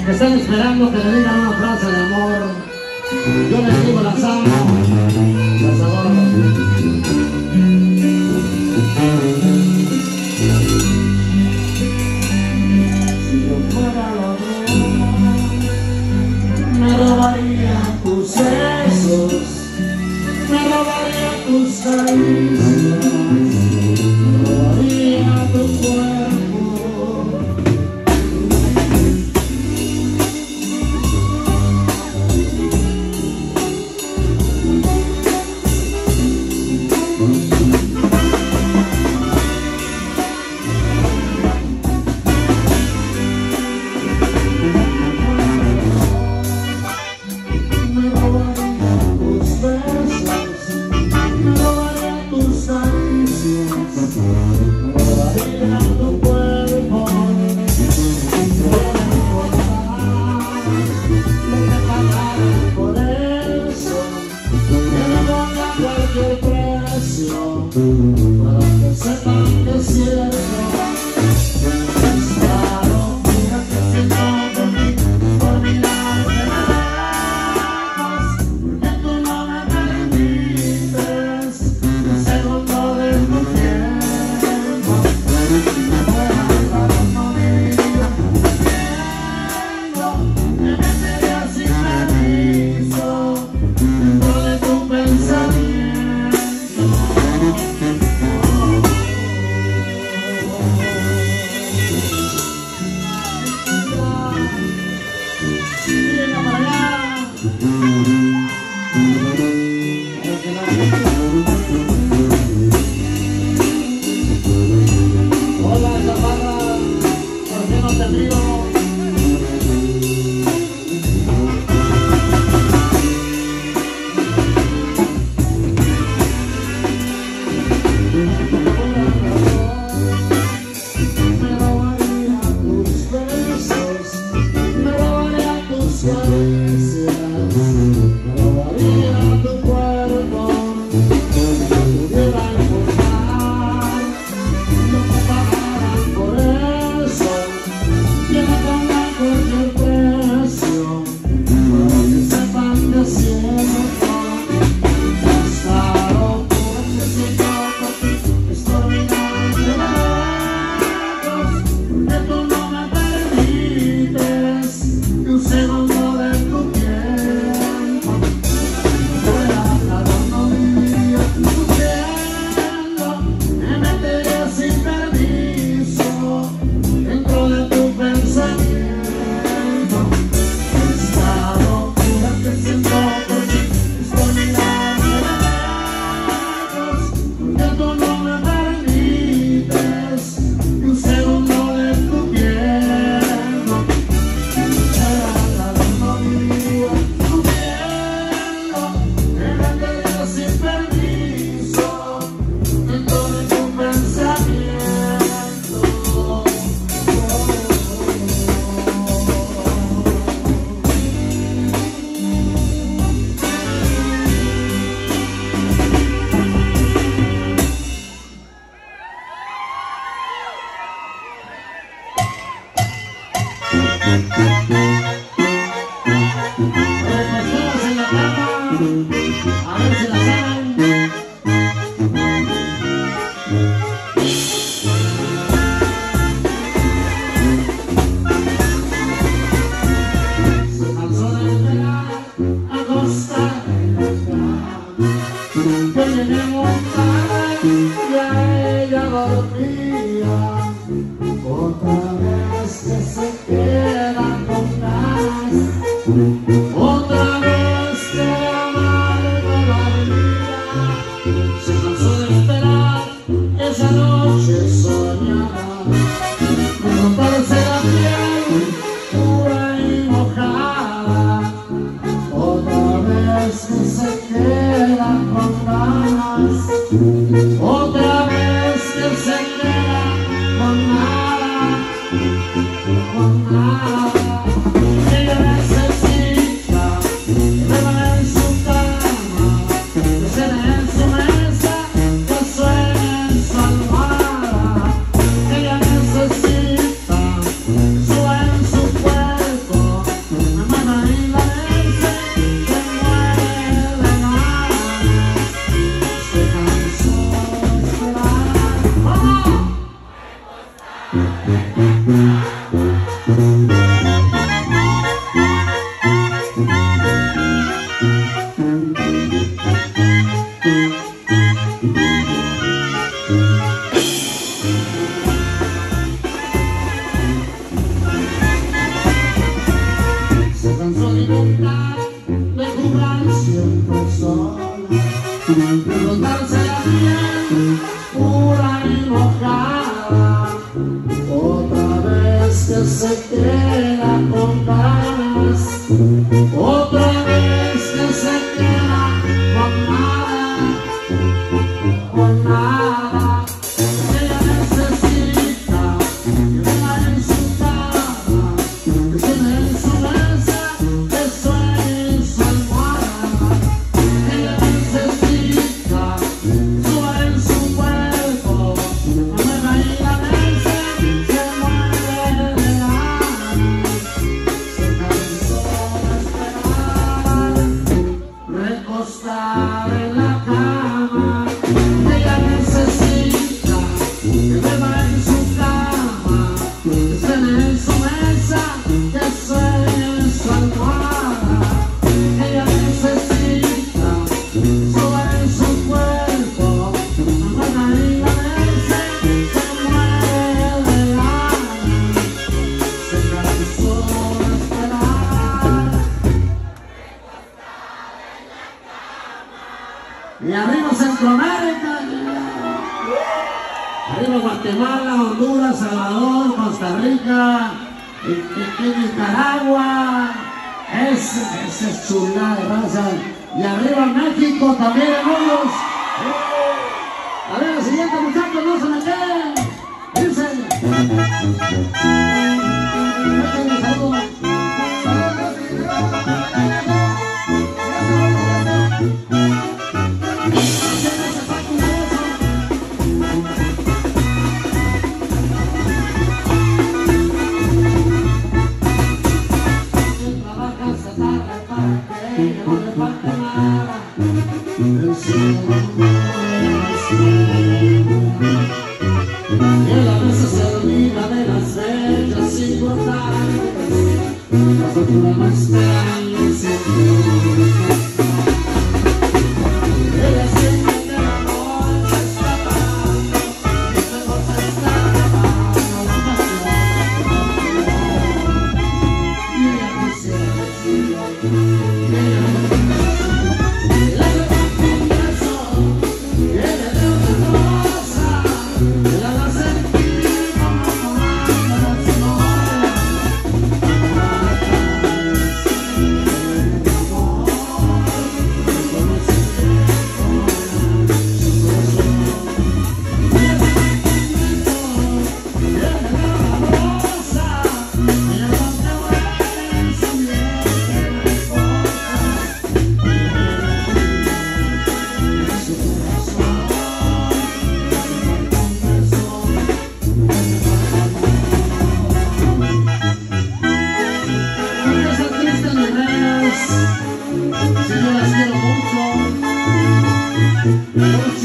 que están esperando que le digan una frase de amor. Yo les digo, las amo, las adoro. Si yo fuera ladrón, me robaría tus besos, me robaría tus caricias, me robaría tu cuerpo. Para que sepan que es cierto, esta locura que siento por ti, por mirarte lejos, porque tú no me permites un segundo de tu tiempo. Si me fuera ladrón mi vida, me metería sin permiso dentro de tu pensamiento. Hola, chaparra, ¿por qué no te miro? Me robaría tus besos, me robaría tus caricias, me robaría tu cuerpo. Pudiera importar lo que pagaran por eso, que me pongan cualquier precio, para que sepan que es cierto. Esta locura que siento por ti es por mirarte lejos, porque tú no me permites ni un segundo de tu tiempo. Fuera ladrón mi vida, sufriendo, me metería sin permiso dentro de tu pensamiento. Esta locura que siento por ti es por mirarte lejos, porque tú no me permites ni un segundo de tu tiempo. Fuera ladrón mi vida, sufriendo, me metería sin permiso dentro de tu pensamiento. Pues en la cama, a ver si la saben. Se cansó de esperar a costa que lleguemos tarde, ya ella dormía. Otra vez que se queda con ganas, otra vez que amargo dormía. Se cansó de esperar esa noche soñada, cortarse la piel pura y mojada. Otra vez que se queda con ganas, otra vez que se queda con nada, con nada. Ella necesita Se cansó de contar, de jugar siempre sola, de rotarse la piel pura y mojada. Otra vez que se queda con ganas, otra vez que se queda con nada, con nada. Ella necesita que vea en su cama, que suene en su mesa, que suene en su almohada. Ella necesita que suba en su cuerpo, que mueva y la mesa, se mueve de ganas. Se cansó de esperar, recostada en la cama. Ella necesita que beba en su cama, que suene en su mesa, que suene en su almohada. Ella necesita que suba en su cuerpo, que mueva y la mesa, se mueve de ganas. Se cansó de esperar. Y arriba Centroamérica, arriba Guatemala, Honduras, Salvador, Costa Rica, y Nicaragua. Esa es chulada de raza. Y arriba México también, hermanos. A ver, la siguiente, muchachos, no se me queden. Dice. Échenle saludos. No le falta nada, el cielo y él a veces se olvida de las fechas importantes, las otras no esperan y siempre. Ella siente que la noche está pasando, y luego se está acabando la pasión. Y ella quisiera decirle yo las quiero mucho.